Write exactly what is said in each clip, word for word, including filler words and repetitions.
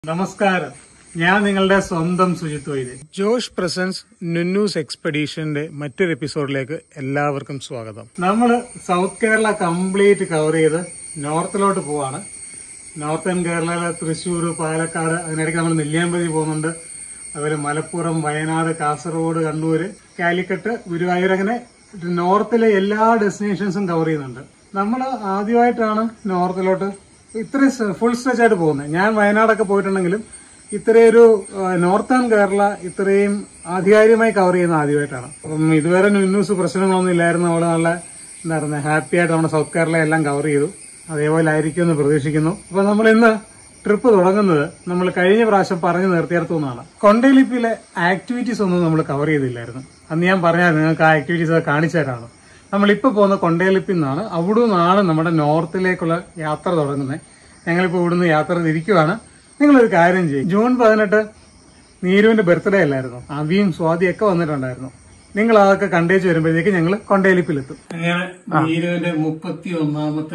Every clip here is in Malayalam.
നമസ്കാരം, ഞാൻ നിങ്ങളുടെ സ്വന്തം സുജിത് വൈദ്യൻ. ജോഷ് പ്രസൻസ് നുന്നൂസ് എക്സ്പെഡീഷന്റെ മറ്റൊരു എപ്പിസോഡിലേക്ക് എല്ലാവർക്കും സ്വാഗതം. നമ്മൾ സൗത്ത് കേരള കംപ്ലീറ്റ് കവർ ചെയ്ത് നോർത്തിലോട്ട് പോവാണ്. നോർത്തേൺ കേരളയിലെ തൃശ്ശൂർ, പാലക്കാട്, അതിനിടയ്ക്ക് നമ്മൾ നെല്ലിയാമ്പതി പോകുന്നുണ്ട്. അതുപോലെ മലപ്പുറം, വയനാട്, കാസർഗോഡ്, കണ്ണൂര്, കാലിക്കറ്റ്, ഗുരുവായൂർ, അങ്ങനെ നോർത്തിലെ എല്ലാ ഡെസ്റ്റിനേഷൻസും കവർ ചെയ്യുന്നുണ്ട്. നമ്മൾ ആദ്യമായിട്ടാണ് നോർത്തിലോട്ട് ഇത്രയും ഫുൾ സ്ട്രെച്ച് ആയിട്ട് പോകുന്നത്. ഞാൻ വയനാടൊക്കെ പോയിട്ടുണ്ടെങ്കിലും ഇത്രയൊരു നോർത്തേൺ കേരള ഇത്രയും ആധികാരികമായി കവർ ചെയ്യുന്ന ആദ്യമായിട്ടാണ്. അപ്പം ഇതുവരെ ന്യൂസ് പ്രശ്നങ്ങളൊന്നും ഇല്ലായിരുന്നു. നമ്മൾ നല്ല എന്താ പറയുക ഹാപ്പി ആയിട്ട് നമ്മുടെ സൗത്ത് കേരള എല്ലാം കവർ ചെയ്തു. അതേപോലെ ആയിരിക്കും എന്ന് പ്രതീക്ഷിക്കുന്നു. അപ്പൊ നമ്മൾ ഇന്ന് ട്രിപ്പ് തുടങ്ങുന്നത് നമ്മൾ കഴിഞ്ഞ പ്രാവശ്യം പറഞ്ഞു നിർത്തിയിടത്തു നിന്നാണ്. കൊണ്ടൈ ലിപ്പിലെ ആക്ടിവിറ്റീസ് ഒന്നും നമ്മൾ കവർ ചെയ്തില്ലായിരുന്നു. അന്ന് ഞാൻ പറഞ്ഞാൽ നിങ്ങൾക്ക് ആ ആക്ടിവിറ്റീസ് ഒക്കെ കാണിച്ചു തരാണ്. നമ്മളിപ്പോൾ പോകുന്ന കൊണ്ടൈ ലിപ്പിൽ നിന്നാണ്. അവിടെ നിന്നാണ് നമ്മുടെ നോർത്തിലേക്കുള്ള യാത്ര തുടങ്ങുന്നത്. ഞങ്ങളിപ്പോൾ ഇവിടുന്ന് യാത്ര തിരിക്കുവാണ്. നിങ്ങളൊരു കാര്യം ചെയ്യും, ജൂൺ പതിനെട്ട് നീരുവിന്റെ ബർത്ത്ഡേ അല്ലായിരുന്നു. അവിയും സ്വാതിയൊക്കെ വന്നിട്ടുണ്ടായിരുന്നു. നിങ്ങൾ അതൊക്കെ കണ്ടേച്ച് വരുമ്പോഴത്തേക്ക് ഞങ്ങൾ കൊണ്ടൈ ലിപ്പിലെത്തും. അങ്ങനെ നീരുവിന്റെ മുപ്പത്തി ഒന്നാമത്തെ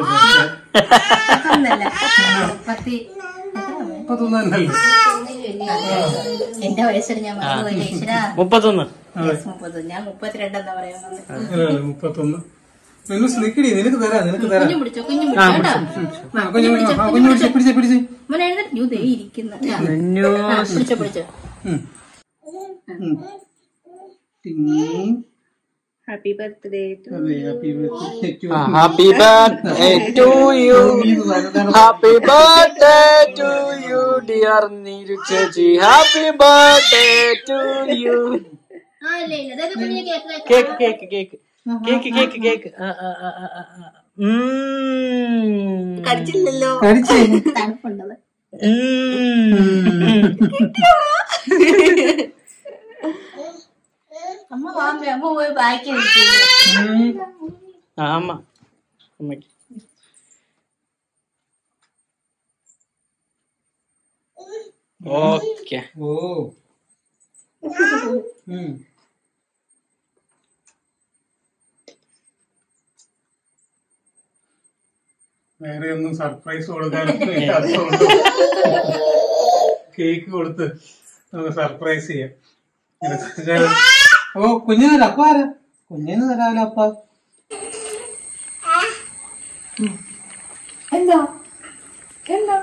മുപ്പത്തൊന്നല്ലേ എന്റെ വയസ്സിൽ ഞാൻ മുപ്പത്തൊന്ന് ഞാൻ മുപ്പത്തിരണ്ടെന്നാ പറയുന്നത്. മുപ്പത്തൊന്ന് നിനക്ക് നിനക്ക് തരാം നിനക്ക് തരാം കുഞ്ഞു പിടിച്ചോ, കുഞ്ഞു പിടിച്ചോ, കുഞ്ഞു പിടിച്ച് പിടിച്ച് പിടിച്ച് പിടിച്ചോ പിടിച്ചോ. Happy birthday happy birthday to Happy birthday to you. Happy birthday to you, dear Neeru Chechi. Happy birthday to you. Cake, cake, cake, cake, cake, cake. കടിച്ചില്ലല്ലോ, തണുപ്പുണ്ടത്. അമ്മ വാങ്ങ, അമ്മ പോയി ബാക്കി അമ്മ അമ്മയ്ക്ക് ഓക്കെ. ഓ വേറെ ഒന്നും സർപ്രൈസ് കൊടുക്കാനൊന്നും ഇല്ലാത്തതുകൊണ്ട് കേക്ക് കൊടുത്ത് നമുക്ക് സർപ്രൈസ് ചെയ്യാം. ഓ കുഞ്ഞിന് തരാം. അപ്പ ആരാ? കുഞ്ഞിന് തരാമല്ലോ അപ്പ. എന്താ എന്താ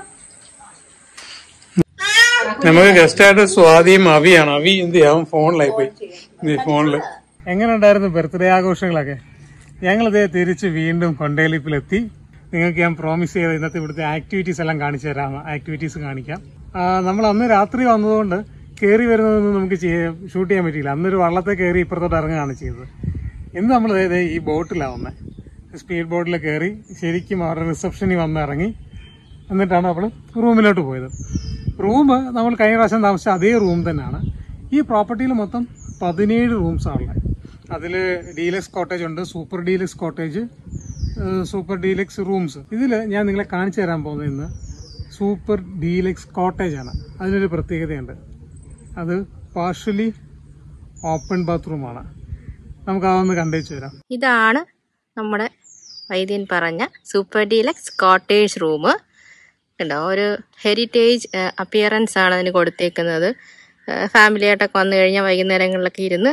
നമുക്ക് ഗസ്റ്റായിട്ട് സ്വാതിയും അവിയാണ്. അവി എന്ത് ചെയ്യാം, ഫോണിലായി പോയി. ഫോണില് എങ്ങനെ ഉണ്ടായിരുന്നു ബർത്ത്ഡേ ആഘോഷങ്ങളൊക്കെ? ഞങ്ങളിതേ തിരിച്ച് വീണ്ടും കൊണ്ടൈ ലിപ്പിലെത്തി. നിങ്ങൾക്ക് ഞാൻ പ്രോമിസ് ചെയ്ത ഇന്നത്തെ ഇവിടുത്തെ ആക്ടിവിറ്റീസ് എല്ലാം കാണിച്ചു തരാം. ആക്ടിവിറ്റീസ് കാണിക്കാം. നമ്മൾ അന്ന് രാത്രി വന്നതുകൊണ്ട് കയറി വരുന്നതൊന്നും നമുക്ക് ഷൂട്ട് ചെയ്യാൻ പറ്റിയില്ല. അന്നൊരു വള്ളത്തെ കയറി ഇപ്പുറത്തോട്ട് ഇറങ്ങുകയാണ് ചെയ്തത്. ഇന്ന് നമ്മൾ അതായത് ഈ ബോട്ടിലാണ് വന്നത്. സ്പീഡ് ബോട്ടിൽ കയറി ശരിക്കും അവരുടെ റിസപ്ഷനിൽ വന്ന് ഇറങ്ങി എന്നിട്ടാണ് നമ്മൾ റൂമിലോട്ട് പോയത്. റൂം നമ്മൾ കഴിഞ്ഞ പ്രാവശ്യം താമസിച്ച അതേ റൂം തന്നെയാണ്. ഈ പ്രോപ്പർട്ടിയിൽ മൊത്തം പതിനേഴ് റൂംസാണുള്ളത്. അതിൽ ഡീലക്സ് കോട്ടേജ് ഉണ്ട്, super deluxe cottage, super deluxe rooms. ഇതിൽ ഞാൻ നിങ്ങളെ കാണിച്ചു തരാൻ പോകുന്നത് ഇന്ന് സൂപ്പർ ഡീലക്സ് കോട്ടേജ് ആണ്. അതിനൊരു പ്രത്യേകതയുണ്ട്. അത് പാർഷ്യലി ഓപ്പൺ ബാത്റൂമാണ്. നമുക്ക് അതൊന്ന് കണ്ടേച്ചു തരാം. ഇതാണ് നമ്മുടെ വൈദ്യൻ പറഞ്ഞ സൂപ്പർ ഡീലക്സ് കോട്ടേജ് റൂം. കണ്ടോ, ഒരു ഹെറിറ്റേജ് അപ്പിയറൻസ് ആണ് അതിന് കൊടുത്തേക്കുന്നത്. ഫാമിലി ആയിട്ടൊക്കെ വന്നു കഴിഞ്ഞാൽ വൈകുന്നേരങ്ങളിലൊക്കെ ഇരുന്ന്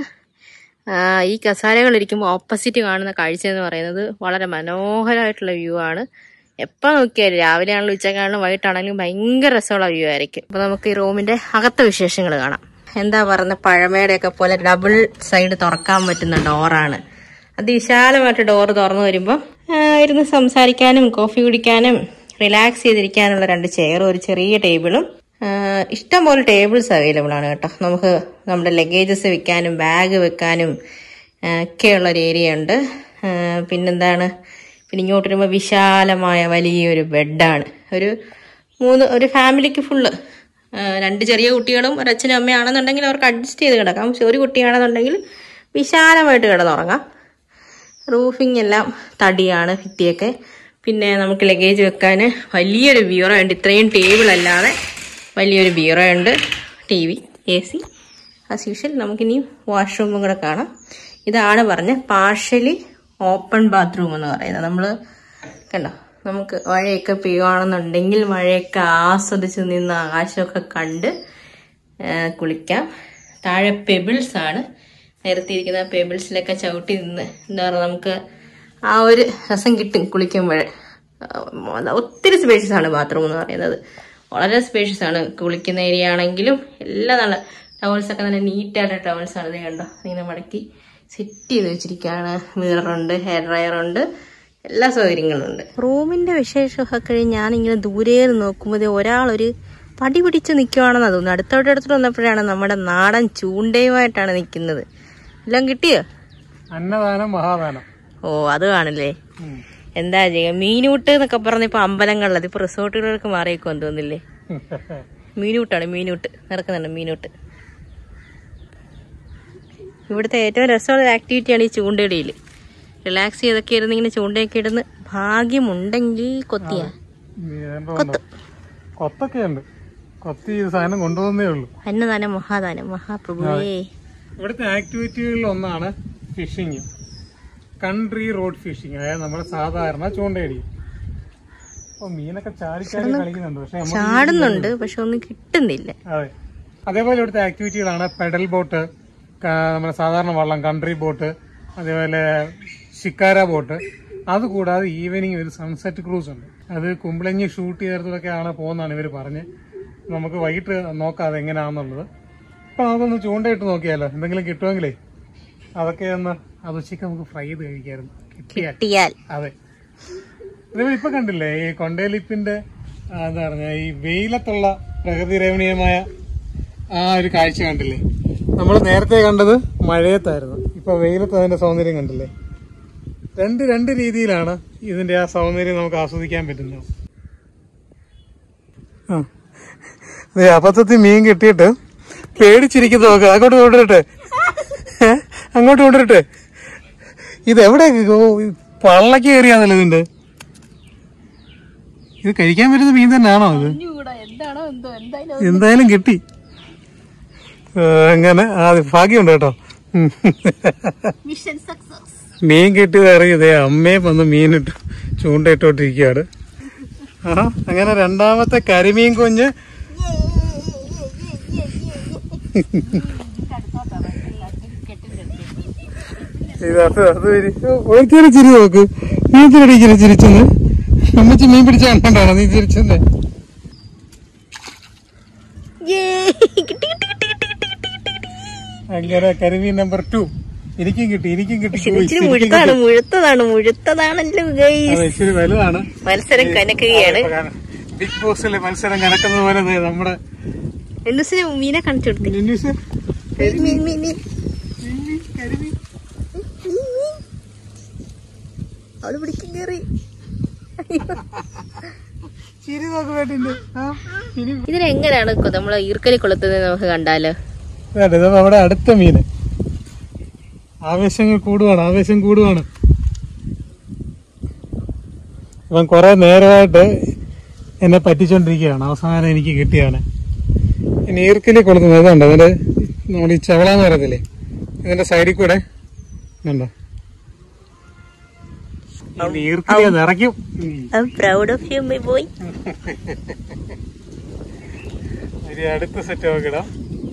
ഈ കസാരകളിരിക്കുമ്പോൾ ഓപ്പോസിറ്റ് കാണുന്ന കാഴ്ച എന്ന് പറയുന്നത് വളരെ മനോഹരമായിട്ടുള്ള വ്യൂ ആണ്. എപ്പോൾ നോക്കിയാലും രാവിലെ ആണെങ്കിലും ഉച്ചക്കാണെങ്കിലും വൈകിട്ടാണെങ്കിലും ഭയങ്കര രസമുള്ള വ്യൂ ആയിരിക്കും. അപ്പോൾ നമുക്ക് ഈ റൂമിന്റെ അകത്തെ വിശേഷങ്ങൾ കാണാം. എന്താ പറയുന്ന പഴമയുടെയൊക്കെ പോലെ ഡബിൾ സൈഡ് തുറക്കാൻ പറ്റുന്ന ഡോറാണ്. അതിവിശാലമായിട്ട് ഡോറ് തുറന്നു വരുമ്പോൾ ഇരുന്ന് സംസാരിക്കാനും കോഫി കുടിക്കാനും റിലാക്സ് ചെയ്തിരിക്കാനുള്ള രണ്ട് ചെയറും ഒരു ചെറിയ ടേബിളും, ഇഷ്ടംപോലെ ടേബിൾസ് അവൈലബിൾ ആണ് കേട്ടോ. നമുക്ക് നമ്മുടെ ലഗേജസ് വെക്കാനും ബാഗ് വെക്കാനും ഒക്കെയുള്ളൊരു ഏരിയ ഉണ്ട്. പിന്നെന്താണ്, പിന്നെ ഇങ്ങോട്ട് വരുമ്പോൾ വിശാലമായ വലിയൊരു ബെഡാണ്. ഒരു മൂന്ന് ഒരു ഫാമിലിക്ക് ഫുള്ള്, രണ്ട് ചെറിയ കുട്ടികളും ഒരച്ഛനും അമ്മയാണെന്നുണ്ടെങ്കിൽ അവർക്ക് അഡ്ജസ്റ്റ് ചെയ്ത് കിടക്കാം. പക്ഷെ ഒരു കുട്ടിയാണെന്നുണ്ടെങ്കിൽ വിശാലമായിട്ട് കിടന്നുറങ്ങാം. റൂഫിംഗ് എല്ലാം തടിയാണ് ഭിത്തിയൊക്കെ. പിന്നെ നമുക്ക് ലഗേജ് വെക്കാൻ വലിയൊരു ബീറോ ഉണ്ട്. ഇത്രയും ടേബിൾ അല്ലാതെ വലിയൊരു ബീറോ ഉണ്ട്. T V, A C as usual. നമുക്കിനി വാഷ്റൂമും കൂടെ കാണാം. ഇതാണ് പറഞ്ഞ പാർഷ്യലി ഓപ്പൺ ബാത്റൂം എന്ന് പറയുന്നത്. നമ്മൾ കണ്ടോ നമുക്ക് മഴയൊക്കെ പെയ്യുകയാണെന്നുണ്ടെങ്കിൽ മഴയൊക്കെ ആസ്വദിച്ച് നിന്ന് ആകാശമൊക്കെ കണ്ട് കുളിക്കാം. താഴെ പെബിൾസ് ആണ്, നിരത്തിയിരിക്കുന്ന പെബിൾസിലൊക്കെ ചവിട്ടി നിന്ന് എന്താ പറയുക നമുക്ക് ആ ഒരു രസം കിട്ടും കുളിക്കുമ്പോൾ. ഒത്തിരി സ്പേഷ്യസ് ആണ് ബാത്റൂം എന്ന് പറയുന്നത്, വളരെ സ്പേഷ്യസ് ആണ്. കുളിക്കുന്ന ഏരിയ ആണെങ്കിലും എല്ലാം നല്ല ടവൽസൊക്കെ നല്ല നീറ്റായിട്ട് ടവൽസ് ആണ്. ഇത് കണ്ടോ, ഇങ്ങനെ മടക്കി സെറ്റ് ചെയ്ത് വെച്ചിരിക്കുകയാണ്. മിററുണ്ട്, ഹെയർ ഡ്രയർ ഉണ്ട്, എല്ലാ സൗകര്യങ്ങളും ഉണ്ട്. റൂമിന്റെ വിശേഷമൊക്കെ കഴിഞ്ഞ് ഞാനിങ്ങനെ ദൂരെ നോക്കുമ്പോൾ ഒരാളൊരു പടി പിടിച്ച് നിൽക്കുവാണെന്നാണ് തോന്നുന്നു. അടുത്തോട്ട് അടുത്തോട്ട് വന്നപ്പോഴാണ് നമ്മുടെ നാടൻ ചൂണ്ടയുമായിട്ടാണ് നിൽക്കുന്നത്. എല്ലാം കിട്ടിയോ? അന്നദാനം മഹാദാനം. ഓ അത് കാണില്ലേ. എന്താ ചെയ്യുക, മീനൂട്ട് എന്നൊക്കെ പറഞ്ഞ ഇപ്പൊ അമ്പലങ്ങളിലത് ഇപ്പൊ റിസോർട്ടുകൾക്ക് മാറിയേക്കുമെന്ന് തോന്നില്ലേ. മീനൂട്ടാണ്, മീനൂട്ട് നടക്കുന്നുണ്ട് മീനൂട്ട്. ഇവിടുത്തെ ഏറ്റവും രസമുള്ള ആക്ടിവിറ്റിയാണ് ഈ ചൂണ്ടയിടയിൽ. റിലാക്സ് ചെയ്തൊക്കെ ഇരുന്ന് ഇങ്ങനെ ചൂണ്ടയൊക്കെ ഇടുന്ന് ഭാഗ്യമുണ്ടെങ്കിൽ കൊത്തിയാ കൊത്തൊക്കെ ഉണ്ട്. കൊത്തി സാധനം കൊണ്ടുവന്നേ ഉള്ളൂ. അന്നദാനം മഹാദാനം മഹാപ്രഭുവേ. ഇവിടുത്തെ ആക്ടിവിറ്റികളിൽ ഒന്നാണ് ഫിഷിങ്, കൺട്രി റോഡ് ഫിഷിങ്. അതായത് നമ്മുടെ സാധാരണ ചൂണ്ടയടി. അപ്പൊ മീനൊക്കെ ചാടി ചാടി കളിക്കുന്നുണ്ട്, പക്ഷെ ചാടുന്നുണ്ട് പക്ഷെ ഒന്നും കിട്ടുന്നില്ല. അതെ. അതേപോലെ ഇവിടുത്തെ ആക്ടിവിറ്റികളാണ് പെഡൽ ബോട്ട്, നമ്മുടെ സാധാരണ വള്ളം കൺട്രി ബോട്ട്, അതേപോലെ ഷിക്കാര ബോട്ട്. അതുകൂടാതെ ഈവനിങ് ഒരു സൺസെറ്റ് ക്രൂസ് ഉണ്ട്. അത് കുമ്പളങ്ങി ഷൂട്ട് ചെയ്തിടത്തൊക്കെയാണ് പോകുന്നതാണ് ഇവർ പറഞ്ഞ്. നമുക്ക് വൈകിട്ട് നോക്കാം എങ്ങനെയാണെന്നുള്ളത്. അപ്പൊ നമുക്കൊന്ന് ചൂണ്ടയിട്ട് നോക്കിയാലോ, എന്തെങ്കിലും കിട്ടുമെങ്കിലേ അതൊക്കെ ഒന്ന് അത് ഉച്ചയ്ക്ക് നമുക്ക് ഫ്രൈ ചെയ്ത് കഴിക്കായിരുന്നു കിട്ടിയാൽ. അതെ. അതേപോലെ ഇപ്പൊ കണ്ടില്ലേ ഈ കൊണ്ടൈ ലിപ്പിന്റെ എന്താ പറഞ്ഞ ഈ വെയിലത്തുള്ള പ്രകൃതി രമണീയമായ ആ ഒരു കാഴ്ച കണ്ടില്ലേ. നമ്മൾ നേരത്തെ കണ്ടത് മഴയത്തായിരുന്നു, ഇപ്പൊ വെയിലത്ത് അതിന്റെ സൗന്ദര്യം കണ്ടില്ലേ. രണ്ട് രണ്ട് രീതിയിലാണ് ഇതിന്റെ ആ സൗന്ദര്യം നമുക്ക് ആസ്വദിക്കാൻ പറ്റുന്നത്. ആ അബദ്ധത്തിൽ മീൻ കിട്ടിയിട്ട് പേടിച്ചിരിക്കുന്നു. നോക്ക്, അങ്ങോട്ട് കൊണ്ടുവരട്ടെ, അങ്ങോട്ട് കൊണ്ടുവരട്ടെ. ഇതെവിടെ പള്ളക്ക് കയറിയാന്നല്ലോ ഇതിന്റെ. ഇത് കഴിക്കാൻ പറ്റുന്ന മീൻ തന്നെയാണോ ഇത്? എന്തായാലും കിട്ടി. അങ്ങനെ ആ ഭാഗ്യമുണ്ട് കേട്ടോ. മീൻ കിട്ടിയത് അറിയതേ അമ്മയെ വന്ന് മീനിട്ട് ചൂണ്ടയിട്ടോണ്ടിരിക്കുകയാണ്. ആ അങ്ങനെ രണ്ടാമത്തെ കരിമീൻ കുഞ്ഞ് ഒരിക്കലും ചിരി നോക്ക്. നീ തിരടിക്കല് ചിരിച്ചെന്ന് അമ്മച്ചി മീൻ പിടിച്ച കണ്ടാണോ നീ ചിരിച്ചെന്ന്? അങ്ങനെ കരിമീൻ നമ്പർ ടു എനിക്കും കിട്ടി, എനിക്കും കിട്ടി. മുഴുത്താണ് മുഴുത്തതാണ് മുഴുത്തതാണല്ലോ. ഇച്ചിരി വലുതാണ്. മത്സരം കനക്കുകയാണ്. ബിഗ് ബോസിലെ മത്സരം കനക്കുന്നത് പോലെ നമ്മുടെ മീനെ കാണിച്ചു കൊടുത്തു. അവള് പിടിക്കും കയറി. ഇതിനെങ്ങനെയാണ് നമ്മള് ഈർക്കലി കൊളുത്തുന്നത് നമുക്ക് കണ്ടാലോ. നമ്മുടെ അടുത്ത മീന്. ആവേശങ്ങൾ കൂടുവാണ്, ആവേശം കൂടുവാണ്. ഇവൻ കുറെ നേരമായിട്ട് എന്നെ പറ്റിച്ചോണ്ടിരിക്കുകയാണ്. അവസാനം എനിക്ക് കിട്ടിയാണ്. ഇനി ഈർക്കലി കൊളുത്തുന്നത് കണ്ടോ, അതിന്റെ നമ്മുടെ ഈ ചവളാന്ന് പറയത്തില്ലേ, ഇതിന്റെ സൈഡിൽ കൂടെ കണ്ടോ ഈർക്കലി നിറയ്ക്കും. ഒരു അടുത്ത സെറ്റ് നോക്കിടാം.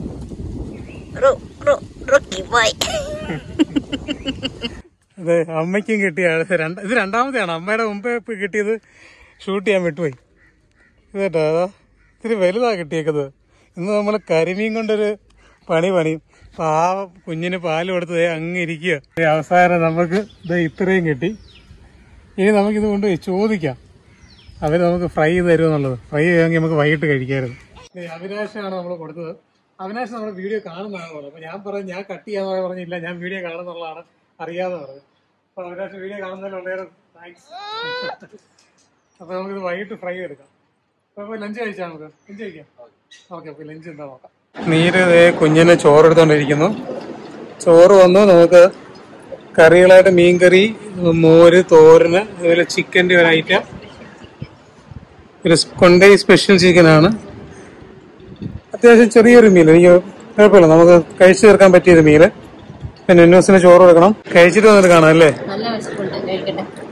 അതെ, അമ്മയ്ക്കും കിട്ടിയ ഇത് രണ്ടാമത്തെയാണ്. അമ്മയുടെ മുമ്പേ കിട്ടിയത് ഷൂട്ട് ചെയ്യാൻ വിട്ടുപോയി. ഇത് കേട്ടോ, അതാ ഇത്തിരി വലുതാ കിട്ടിയേക്കുന്നത്. ഇന്ന് നമ്മൾ കരിമീൻ കൊണ്ടൊരു പണി പണിയും. പാ കുഞ്ഞിന് പാല് കൊടുത്തത് അങ്ങ് ഇരിക്കുക. അവസാനം നമുക്ക് ഇത് ഇത്രയും കിട്ടി. ഇനി നമുക്കിത് കൊണ്ടുപോയി ചോദിക്കാം, അവർ നമുക്ക് ഫ്രൈ ചെയ്ത് തരുമെന്നുള്ളത്. ഫ്രൈ ചെയ്യുമെങ്കിൽ നമുക്ക് വൈകിട്ട് കഴിക്കാമായിരുന്നു. അവിനാശാണ് നമ്മൾ കൊടുത്തത്. അവിനാശ് നമ്മുടെ വീഡിയോ കാണുന്നതാണ് പറഞ്ഞത്. അപ്പൊ ഞാൻ പറഞ്ഞു ഞാൻ കട്ട് ചെയ്യാന്ന് പറഞ്ഞില്ല, ഞാൻ വീഡിയോ കാണുന്നുള്ളതാണ് അറിയാതെ പറഞ്ഞത്. അപ്പൊ അവിനാശ് വീഡിയോ കാണുന്നതിൽ വളരെ താങ്ക്സ്. അപ്പൊ നമുക്കിത് വൈകിട്ട് ഫ്രൈ എടുക്കാം. അപ്പൊ ലഞ്ച് കഴിച്ചാൽ നമുക്ക് ലഞ്ച് കഴിക്കാം. ഓക്കെ, അപ്പൊ ലഞ്ച് എന്താ നോക്കാം. നീര് കുഞ്ഞിന് ചോറ് എടുത്തോണ്ടിരിക്കുന്നു. ചോറ് വന്നു. നമുക്ക് കറികളായിട്ട് മീൻകറി, മോര്, തോരന്, അതുപോലെ ചിക്കൻ്റെ ഒരു ഐറ്റം. ഒരു കൊണ്ടൈ സ്പെഷ്യൽ ചിക്കനാണ്. അത്യാവശ്യം ചെറിയൊരു മീൽ, എനിക്ക് കുഴപ്പമില്ല, നമുക്ക് കഴിച്ചു തീർക്കാൻ പറ്റിയൊരു മീല്. പിന്നെ നുന്നൂസിന് ചോറ് കൊടുക്കണം. കഴിച്ചിട്ട് വന്നിട്ട് കാണാം അല്ലേ.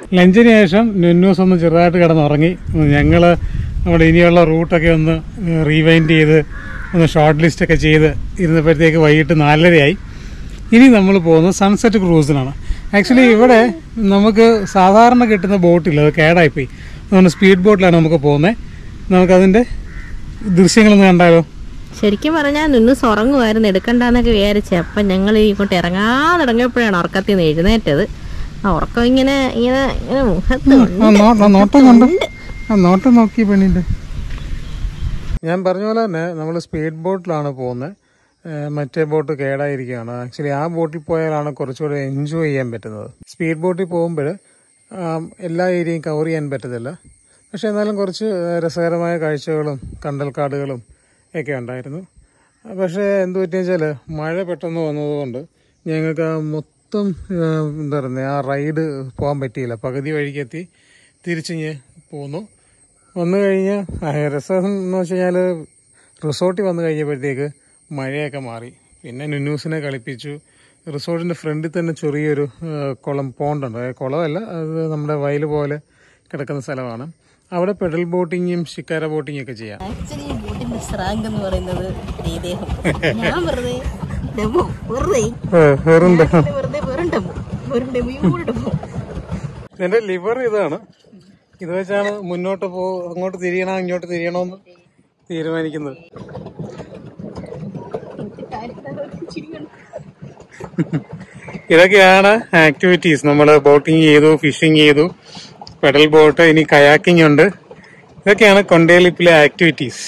ലഞ്ചിന് ശേഷം നുന്നൂസ് ഒന്ന് ചെറുതായിട്ട് കിടന്നുറങ്ങി. ഞങ്ങൾ നമ്മുടെ ഇനിയുള്ള റൂട്ടൊക്കെ ഒന്ന് റീവൈൻഡ് ചെയ്ത് ഒന്ന് ഷോർട്ട് ലിസ്റ്റൊക്കെ ചെയ്ത് ഇരുന്നപ്പോഴത്തേക്ക് വൈകിട്ട് നാലരയായി. ഇനി നമ്മൾ പോകുന്നത് സൺസെറ്റ് ക്രൂസിനാണ്. ആക്ച്വലി ഇവിടെ നമുക്ക് സാധാരണ കിട്ടുന്ന ബോട്ടില്ല, അത് കേടായിപ്പോയി. അതുകൊണ്ട് സ്പീഡ് ബോട്ടിലാണ് നമുക്ക് പോകുന്നത്. നമുക്കതിൻ്റെ ദൃശ്യങ്ങളൊന്ന് കണ്ടാലോ? ശരിക്കും പറഞ്ഞാൽ നുന്നൂസ് ഉറങ്ങുമായിരുന്നു, എടുക്കണ്ടെന്നൊക്കെ വിചാരിച്ചേ. അപ്പം ഞങ്ങൾ ഇങ്ങോട്ട് ഇറങ്ങാൻ തുടങ്ങിയപ്പോഴാണ് ഉറക്കത്തിൽ നിന്ന് എഴുന്നേറ്റത്. ആ ഉറക്കം ഇങ്ങനെ ഇങ്ങനെ ഇങ്ങനെ മുഖത്ത് നോട്ടം കണ്ടു, ആ നോട്ടം നോക്കി പെണ്ണിൻ്റെ. ഞാൻ പറഞ്ഞ പോലെ തന്നെ നമ്മൾ സ്പീഡ് ബോട്ടിലാണ് പോകുന്നത്. മറ്റേ ബോട്ട് കേടായിരിക്കുകയാണ്. ആക്ച്വലി ആ ബോട്ടിൽ പോയാലാണ് കുറച്ചുകൂടെ എൻജോയ് ചെയ്യാൻ പറ്റുന്നത്. സ്പീഡ് ബോട്ടിൽ പോകുമ്പോൾ എല്ലാ ഏരിയയും കവർ ചെയ്യാൻ പറ്റത്തില്ല. പക്ഷെ എന്നാലും കുറച്ച് രസകരമായ കാഴ്ചകളും കണ്ടൽക്കാടുകളും ഒക്കെ ഉണ്ടായിരുന്നു. പക്ഷേ എന്ത് പറ്റിയെന്ന് വെച്ചാൽ മഴ പെട്ടെന്ന് വന്നതുകൊണ്ട് ഞങ്ങൾക്ക് ആ മൊത്തം എന്താ പറയുന്നത് ആ റൈഡ് പോകാൻ പറ്റിയില്ല. പകുതി വഴിക്കെത്തി തിരിച്ച് പോന്നു. വന്നു കഴിഞ്ഞ് രസം എന്ന് വെച്ച് കഴിഞ്ഞാൽ റിസോർട്ടിൽ വന്നു കഴിഞ്ഞപ്പോഴത്തേക്ക് മഴയൊക്കെ മാറി. പിന്നെ നുന്നൂസിനെ കളിപ്പിച്ചു. റിസോർട്ടിൻ്റെ ഫ്രണ്ടിൽ തന്നെ ചെറിയൊരു കുളം പോണ്ടുണ്ട്. കുളമല്ല, അത് നമ്മുടെ വയൽ പോലെ കിടക്കുന്ന സ്ഥലമാണ്. അവിടെ പെഡൽ ബോട്ടിങ്ങും ഷിക്കാര ബോട്ടിങ്ങും ഒക്കെ ചെയ്യാം. ആക്ച്വലി ബോട്ടിന്റെ സ്രാങ്ക് എന്ന് പറയുന്നത് എന്റെ ലിവർ ഇതാണ്. ഇത് വെച്ചാണ് മുന്നോട്ട് പോ അങ്ങോട്ട് തിരിയണോ ഇങ്ങോട്ട് തിരിയണോന്ന് തീരുമാനിക്കുന്നത്. ഇതൊക്കെയാണ് ആക്ടിവിറ്റീസ്. നമ്മൾ ബോട്ടിങ് ചെയ്തു, ഫിഷിങ് ചെയ്തു, പെഡൽ ബോട്ട്, ഇനി കയാക്കിംഗ് ഉണ്ട്. ഇതൊക്കെയാണ് കൊണ്ടൈ ലിപ്പിലെ ആക്ടിവിറ്റീസ്.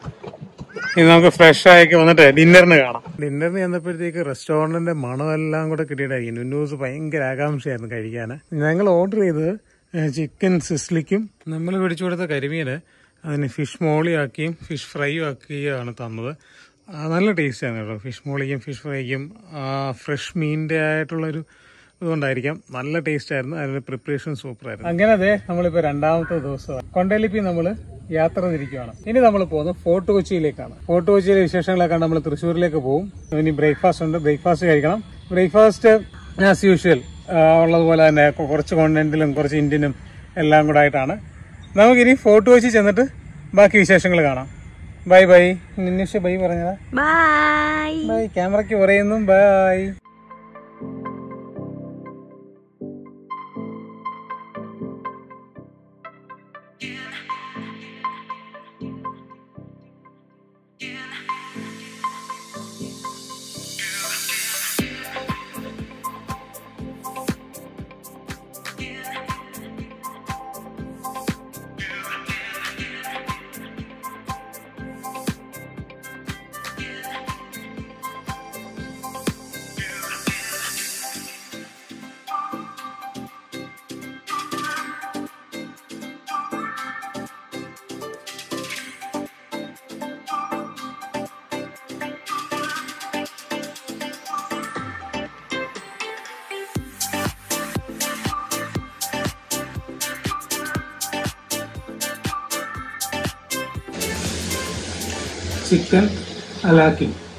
ഇനി നമുക്ക് ഫ്രഷ് ആക്കി വന്നിട്ട് ഡിന്നറിന് കാണാം. ഡിന്നറിന് ചെന്നപ്പോഴത്തേക്ക് റെസ്റ്റോറന്റിന്റെ മണമെല്ലാം കൂടെ കിട്ടിയിട്ടായിരിക്കും. നുന്നൂസ് ഭയങ്കര ആകാംക്ഷയായിരുന്നു കഴിക്കാൻ. ഞങ്ങൾ ഓർഡർ ചെയ്തത് ചിക്കൻ സിസ്ലിക്കും നമ്മൾ പിടിച്ചു കൊടുത്ത കരിമീന് അതിന് ഫിഷ് മോളിയാക്കിയും ഫിഷ് ഫ്രൈയും ആക്കിയാണ് തന്നത്. നല്ല ടേസ്റ്റ് ആണ് കേട്ടോ. ഫിഷ് മോളിക്കും ഫിഷ് ഫ്രൈക്കും ഫ്രഷ് മീനിന്റെ ആയിട്ടുള്ളൊരു ഇതുകൊണ്ടായിരിക്കാം നല്ല ടേസ്റ്റ് ആയിരുന്നു. അതിന്റെ പ്രിപ്പറേഷൻ സൂപ്പർ ആയിരുന്നു. അങ്ങനെ അതെ നമ്മളിപ്പോ രണ്ടാമത്തെ ദിവസമാണ്. കൊണ്ടൈ ലിപ്പിൽ നമ്മൾ യാത്ര തിരിക്കുകയാണ്. ഇനി നമ്മൾ പോകുന്നത് ഫോർട്ട് കൊച്ചിയിലേക്കാണ്. ഫോർട്ട് കൊച്ചിയിലെ വിശേഷങ്ങളൊക്കെ നമ്മൾ തൃശ്ശൂരിലേക്ക് പോകും. ഇനി ബ്രേക്ക്ഫാസ്റ്റ് ഉണ്ട്, ബ്രേക്ക്ഫാസ്റ്റ് കഴിക്കണം. ബ്രേക്ക്ഫാസ്റ്റ് ആസ് യൂഷ്വൽ ഉള്ളതുപോലെ തന്നെ കുറച്ച് കോണ്ടിനെന്റലും കുറച്ച് ഇന്ത്യനും എല്ലാം കൂടെ ആയിട്ടാണ്. നമുക്കിനി ഫോർട്ട് കൊച്ചി ചെന്നിട്ട് ബാക്കി വിശേഷങ്ങൾ കാണാം. Bye bye. നിന്നിഷ ബൈ പറഞ്ഞതാ. Bye bye. ക്യാമറയ്ക്ക് പറയുന്നു ബൈ. ചിക്കൻ അലാക്കി